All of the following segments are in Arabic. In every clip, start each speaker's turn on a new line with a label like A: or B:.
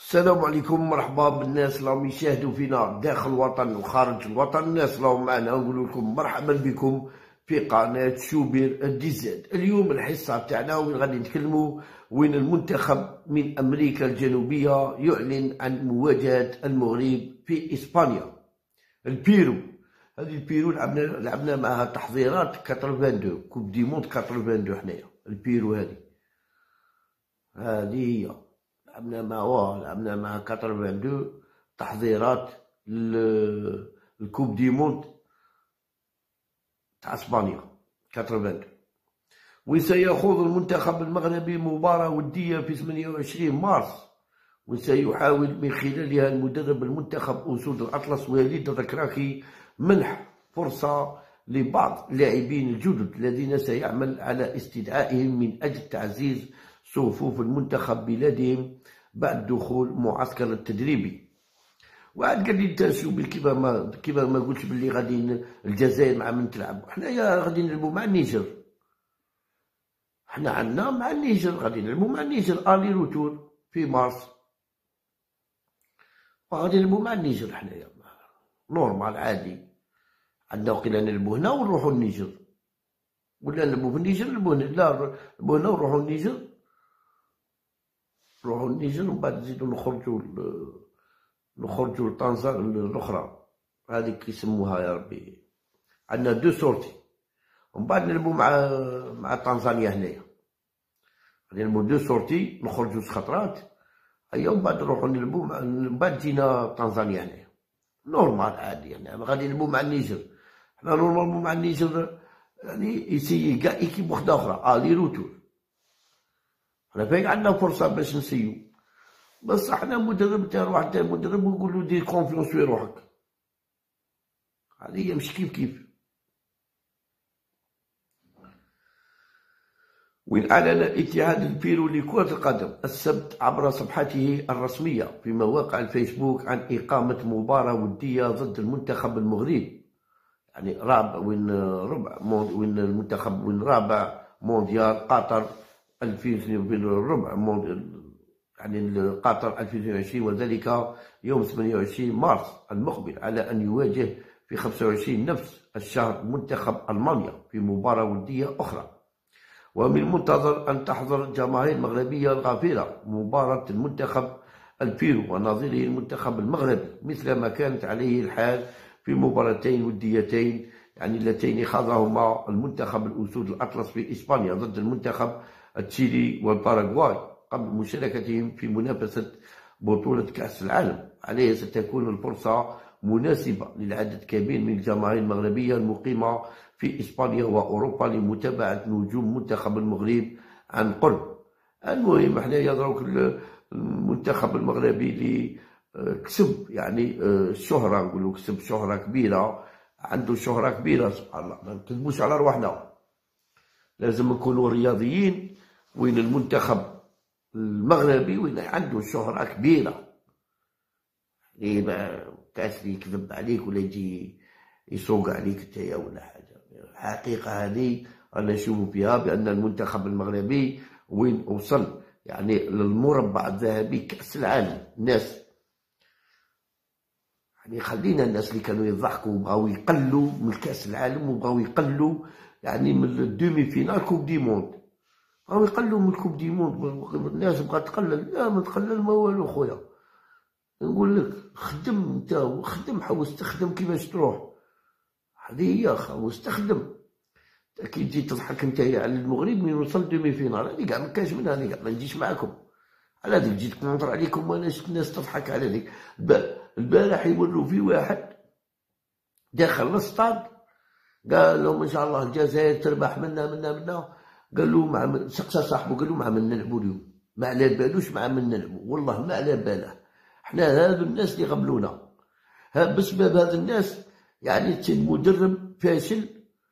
A: السلام عليكم، مرحبا بالناس اللي راهم يشاهدوا فينا داخل الوطن وخارج الوطن. الناس اللي راهم معنا نقول لكم مرحبا بكم في قناة شوبير دي زاد. اليوم الحصة تاعنا وين غادي نتكلموا وين المنتخب من أمريكا الجنوبية يعلن عن مواجهة المغرب في إسبانيا. البيرو، هذه البيرو لعبنا معها تحضيرات 82 كوب دي موند 82. حنايا البيرو هذه هي لعبنا مع 82 تحضيرات الكوب دي موند تاع اسبانيا 82. وسيخوض المنتخب المغربي مباراة ودية في 28 مارس، وسيحاول من خلالها المدرب المنتخب أسود الأطلس وليد الركراكي منح فرصة لبعض اللاعبين الجدد الذين سيعمل على استدعائهم من أجل تعزيز صفوف المنتخب بلادهم بعد دخول معسكر التدريبي. وعاد قال لي انت شوبير كيما ما قلتش باللي غادي الجزائر مع من تلعب، حنايا غادي نلعبوا مع النيجر. حنا عندنا مع النيجر غادي نلعبوا مع النيجر الي روتور في مارس، وغادي نلعبوا مع النيجر. حنايا نورمال عادي، عندنا وقيلا نلعبوا هنا ونروحوا النيجر، ولا نلعبوا في النيجر نلعبوا هنا، لا نلعبوا هنا ونروحوا النيجر، نروحوا النيجر ومن بعد نزيدو نخرجوا لطنجة الأخرى هذيك كيسموها يا ربي. عندنا دو سورتي ومن بعد نلعبوا مع طنزانيا. هنايا غادي نلعبوا دو سورتي نخرجوا خطرات، أيا ومن بعد نروحوا نلعبوا من بعد تجينا طنزانيا. هنايا نورمال عادي، يعني غادي نلعبوا مع النيجر. حنا نورمالمون مع النيجر يعني يسيي كاع إيكيب وحدة أخرى الي روتور. حنا فايق عندنا فرصة باش نسيو، بصح حنا مدرب تاع واحد تاع مدرب ونقولو دير كونفيونس في روحك، هذه هي مش كيف. وين أعلن الاتحاد البيرو لكرة القدم السبت عبر صفحته الرسمية في مواقع الفيسبوك عن إقامة مباراة ودية ضد المنتخب المغربي، يعني رابع مونديال قطر 2000 يعني قطر 2022، وذلك يوم 28 مارس المقبل، على أن يواجه في 25 نفس الشهر منتخب ألمانيا في مباراة ودية أخرى. ومن المنتظر أن تحضر الجماهير المغربية الغافلة مباراة المنتخب البيرو ونظيره المنتخب المغربي، مثل ما كانت عليه الحال في مباراتين وديتين يعني اللتين خاضهما المنتخب الأسود الأطلس في إسبانيا ضد المنتخب التشيلي والباراغواي قبل مشاركتهم في منافسة بطولة كأس العالم. عليه ستكون الفرصة مناسبة للعدد كبير من الجماهير المغربية المقيمة في إسبانيا وأوروبا لمتابعة نجوم منتخب المغرب عن قرب. المهم حنايا دروك المنتخب المغربي اللي كسب يعني الشهرة، نقولو كسب شهرة كبيرة، عنده شهرة كبيرة سبحان الله. ما نكذبوش على رواحنا، لازم نكونوا رياضيين. وين المنتخب المغربي وين عنده شهرة كبيرة، اللي ما كاش يكذب عليك ولا يجي يسوق عليك نتايا ولا حاجة. الحقيقة هذه أنا نشوف فيها بأن المنتخب المغربي وين وصل يعني للمربع الذهبي كأس العالم. الناس يعني خلينا الناس اللي كانوا يضحكوا وبغاو يقلوا من كأس العالم وبغاو يقلوا يعني من الدومي فينال كوب دي موند، بغاو يقلوا من الكوب دي موند. الناس بغات تقلل، لا ما تقلل ما والو خويا. نقول لك خدم انت وخدم، حوس تخدم كيفاش تروح، هذه هي حوس تخدم. كي تجي تضحك نتايا على المغرب من وصل دومي فينال، هذه كاع ما كاش منها، هذه كاع ما نجيش معاكم على هذيك، جيت كونطر عليكم وانا شفت الناس تضحك على هذيك. البارح يوروا في واحد داخل للسطاد قال لهم ان شاء الله الجزائر تربح منا. قال له مع سقسى صاحبه قال له مع من نلعبوا اليوم، ما على بالوش مع من نلعبوا، والله ما على باله. حنا هذو الناس اللي غبلونا بسبب هذا الناس، يعني المدرب فاشل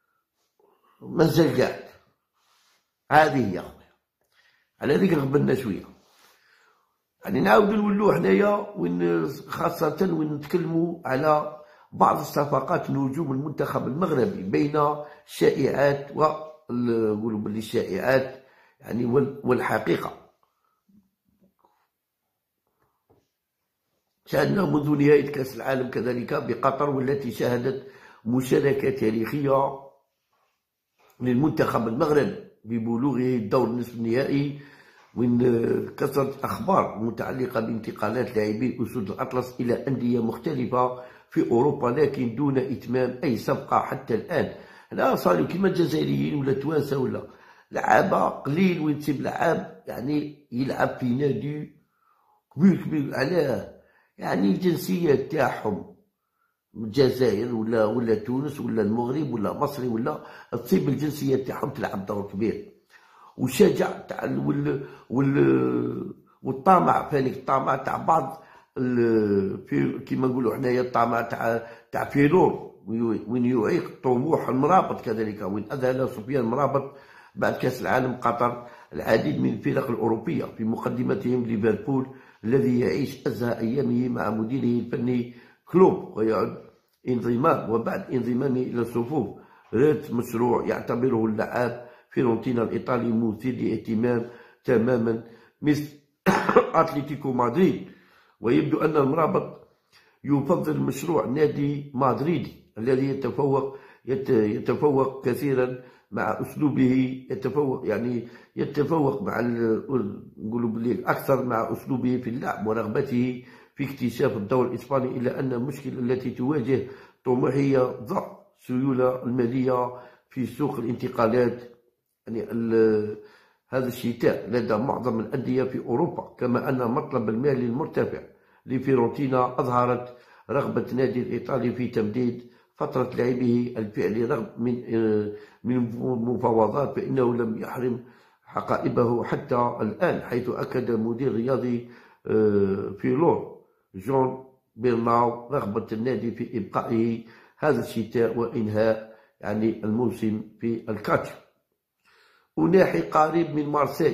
A: مازال قاعد. هذه هي خويا، على هذيك غبلنا شويه. يعني نعاودو نولو حنايا وين خاصة وين نتكلمو على بعض الصفقات نجوم المنتخب المغربي بين الشائعات نقولوا باللي الشائعات يعني والحقيقة. شاهدنا منذ نهاية كأس العالم كذلك بقطر، والتي شهدت مشاركة تاريخية للمنتخب المغربي ببلوغه الدور نصف النهائي، وين كثرت أخبار متعلقة بانتقالات لاعبي أسود الأطلس إلى أندية مختلفة في أوروبا، لكن دون إتمام أي صفقة حتى الآن. هنا صاروا كيما الجزائريين ولا التوانسة ولا لعابة قليل وين تسيب لعاب يعني يلعب في نادي كبير علاه، يعني الجنسيات تاعهم الجزائر ولا تونس ولا المغرب ولا مصري ولا تصيب الجنسيات تاعهم تلعب دور كبير. والشجع تاع والطمع، فانيك الطمع تاع بعض كيما نقولوا حنايا الطمع تاع فيلور وين يعيق طموح المرابط كذلك، وين اذهل سفيان المرابط بعد كاس العالم قطر العديد من الفرق الاوروبيه، في مقدمتهم ليفربول الذي يعيش ازهى ايامه مع مديره الفني كلوب، ويعد انضمام وبعد انضمامه الى صفوف ريت مشروع يعتبره اللاعب فيورنتينا الإيطالي مثير للاهتمام تماما مثل أتلتيكو مدريد. ويبدو أن المرابط يفضل مشروع نادي مدريدي الذي يتفوق كثيرا مع أسلوبه، يتفوق مع نقولوا بلي أكثر مع أسلوبه في اللعب ورغبته في اكتشاف الدور الإسباني، إلا أن المشكلة التي تواجه طموحه هي ضعف السيولة المالية في سوق الانتقالات يعني هذا الشتاء لدى معظم الأندية في أوروبا، كما أن مطلب المال المرتفع لفيورنتينا أظهرت رغبة النادي الإيطالي في تمديد فترة لعبه الفعلي رغم من المفاوضات، فإنه لم يحرم حقائبه حتى الآن، حيث أكد المدير الرياضي فيلور جون بيرناو رغبة النادي في إبقائه هذا الشتاء وإنهاء يعني الموسم في الكاتش. أناحي قريب من مارسيل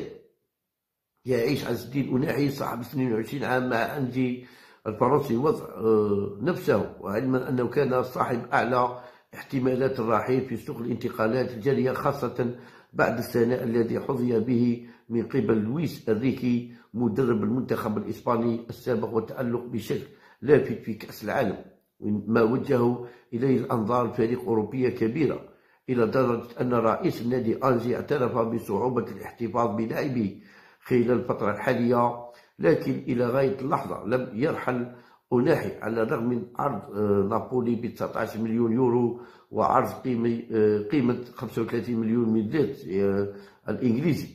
A: يعيش عز الدين أناحي صاحب 22 عام مع أنجي الفرنسي وضع نفسه، وعلما أنه كان صاحب أعلى احتمالات الرحيل في سوق الانتقالات الجارية، خاصة بعد الثناء الذي حظي به من قبل لويس إنريكي مدرب المنتخب الإسباني السابق، والتألق بشكل لافت في كأس العالم، ما وجه إليه الأنظار فريق أوروبية كبيرة، إلى درجة أن رئيس النادي أنجي اعترف بصعوبة الاحتفاظ بلاعبه خلال الفترة الحالية، لكن إلى غاية اللحظة لم يرحل أناحي على الرغم من عرض نابولي ب 19 مليون يورو وعرض قيمة 35 مليون من ليرة الإنجليزي.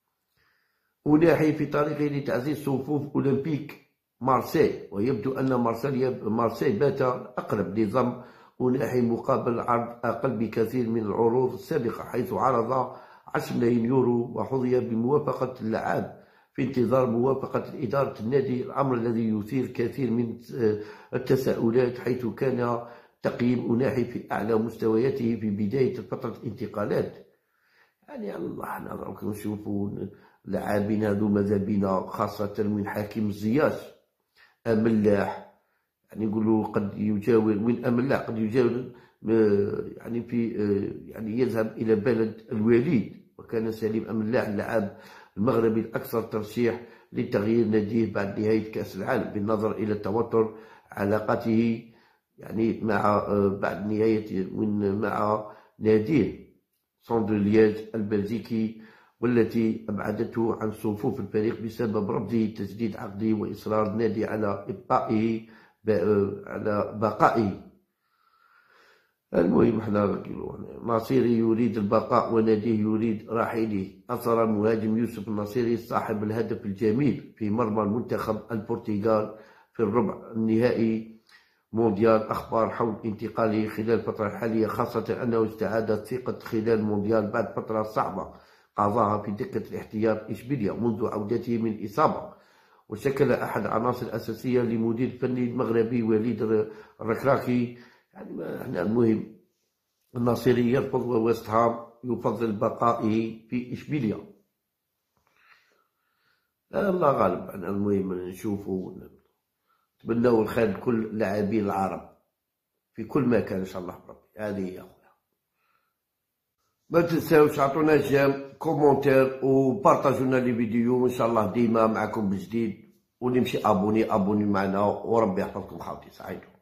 A: أناحي في طريقه لتعزيز صفوف أولمبيك مارسيل، ويبدو أن مارسيل بات أقرب لضم أناحي مقابل عرض أقل بكثير من العروض السابقة، حيث عرض 10 ملايين يورو وحظي بموافقة اللاعب في انتظار موافقة إدارة النادي، الأمر الذي يثير كثير من التساؤلات، حيث كان تقييم أناحي في أعلى مستوياته في بداية فترة الانتقالات. يعني الله نراك نشوفوا لاعبين هذو ماذا بينا، خاصة من حكيم الزياش أملاح، يعني نقولوا قد يجاور من أملاح قد يجاور يعني في يعني يذهب إلى بلد الوليد، وكان سليم أملاح اللاعب المغربي الأكثر ترشيح لتغيير ناديه بعد نهاية كأس العالم، بالنظر إلى توتر علاقته يعني مع بعد نهاية مع ناديه ساندرلياج البلجيكي، والتي أبعدته عن صفوف الفريق بسبب رفضه تجديد عقده وإصرار النادي على بقائه. المهم احنا ناصيري يريد البقاء وناديه يريد رحيله. أثر المهاجم يوسف الناصيري صاحب الهدف الجميل في مرمى المنتخب البرتغال في الربع النهائي مونديال أخبار حول انتقاله خلال الفترة الحالية، خاصة أنه استعاد الثقة خلال المونديال بعد فترة صعبة قضاها في دكة الاحتياط إشبيليا منذ عودته من الإصابة، وشكل أحد العناصر الأساسية لمدير الفني المغربي وليد الركراكي. يعني المهم الناصيري يرفض وويست هام يفضل بقائه في إشبيليا. الله غالب. المهم نشوفوا نتمنوا الخير لكل اللاعبين العرب في كل مكان إن شاء الله بربي. هذه هي أخويا، ما تنساوش عطونا جيم كومونتير وبارطاجونا لي فيديو، وإن شاء الله ديما معكم بجديد. واللي مشي ابوني معنا، وربي يحفظكم خاوتي. سعيد.